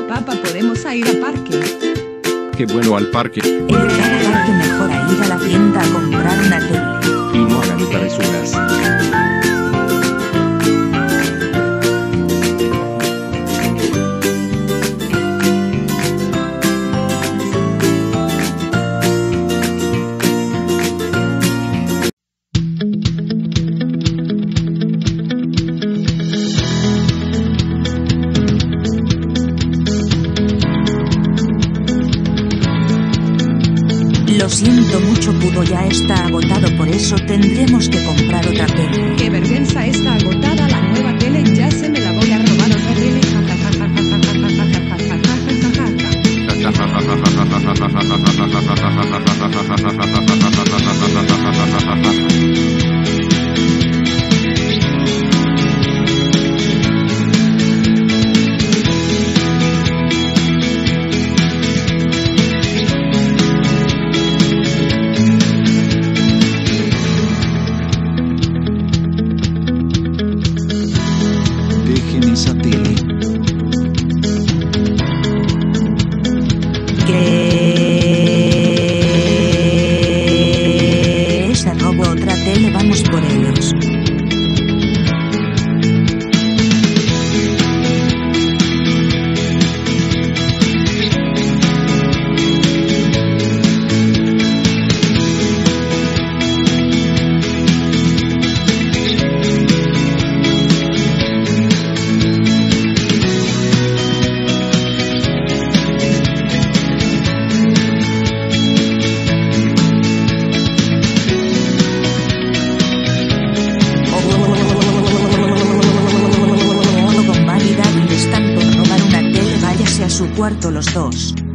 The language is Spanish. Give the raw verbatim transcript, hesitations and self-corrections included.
Papá, podemos ir al parque. Qué bueno al parque. En cada parque mejor a ir a la tienda a comprar una tele. Y no hagan travesuras. Lo siento mucho, Pudo ya está agotado, por eso tendremos que comprar otra tele. Qué vergüenza, está agotada la nueva tele, ya se me la voy a robar otra tele. Dejen esa tele. Que se robó otra tele, vamos por ellos. Su cuarto los dos.